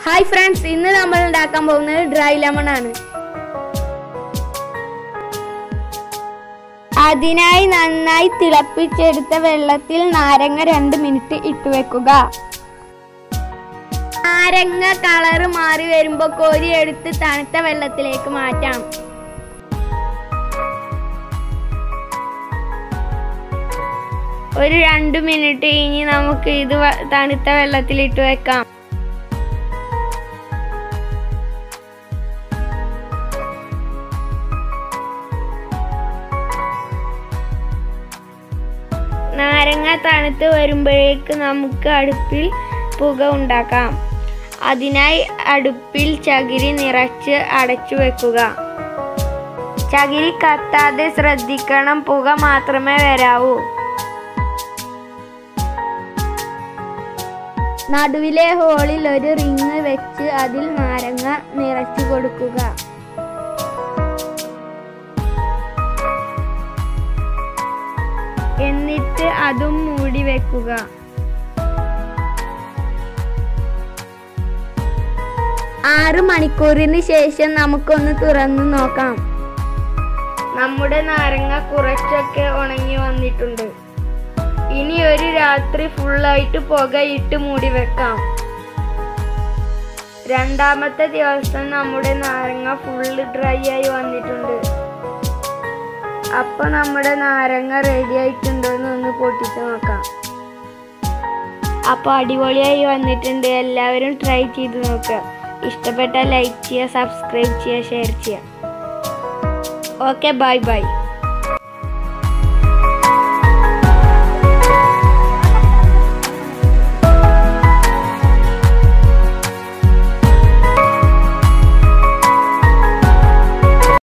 Hi friends, ഇന്ന് നമ്മൾ ഉണ്ടാക്കാൻ പോകുന്നത് ഡ്രൈ ലെമൺ ആണ്. അതിനായി നന്നായി തിളപ്പിച്ചെടുത്ത വെള്ളത്തിൽ നാരങ്ങ 2 മിനിറ്റ് ഇട്ട് വെക്കുക. നാരങ്ങ കളറ് മാറി വരുമ്പോൾ കോരിയെടുത്ത് തണുത്ത വെള്ളത്തിലേക്ക് മാറ്റാം. ഒരു 2 മിനിറ്റ് ഇനി നമുക്ക് ഇത് തണുത്ത വെള്ളത്തിൽ ഇട്ട് വെക്കാം. നാരങ്ങ തണുത്ത് വരുമ്പോഴേക്ക് നമുക്ക് അടുപ്പിൽ പുക ഉണ്ടാക്കാം. അതിനായി അടുപ്പിൽ ചകിരി നിറച്ച് അടച്ചു വെക്കുക. ചകിരി കത്താതെ ശ്രദ്ധിക്കണം, പുക മാത്രമേ വരാവൂ. നടുവിലെ ഹോളിൽ ഒരു റിങ് വെച്ച് അതിൽ നാരങ്ങ നിറച്ചു കൊടുക്കുക. എന്നിട്ട് അതും മൂടി വെക്കുക. ആറ് മണിക്കൂറിന് ശേഷം നമുക്കൊന്ന് തുറന്നു നോക്കാം. നമ്മുടെ നാരങ്ങ കുറച്ചൊക്കെ ഉണങ്ങി വന്നിട്ടുണ്ട്. ഇനി ഒരു രാത്രി ഫുള്ളായിട്ട് പുകയിട്ട് മൂടി വെക്കാം. രണ്ടാമത്തെ ദിവസം നമ്മുടെ നാരങ്ങ ഫുള്ള് ഡ്രൈ ആയി വന്നിട്ടുണ്ട്. അപ്പോൾ നമ്മുടെ നാരങ്ങ റെഡി ആയിട്ടുണ്ടോ എന്ന് ഒന്ന് പൊട്ടിച്ച് നോക്കാം. അപ്പോൾ അടിപൊളിയായി വന്നിട്ടുണ്ട്. എല്ലാവരും ട്രൈ ചെയ്ത് നോക്കുക. ഇഷ്ടപ്പെട്ടാൽ ലൈക്ക് ചെയ്യുക, സബ്സ്ക്രൈബ് ചെയ്യുക, ഷെയർ ചെയ്യുക. Okay, bye by.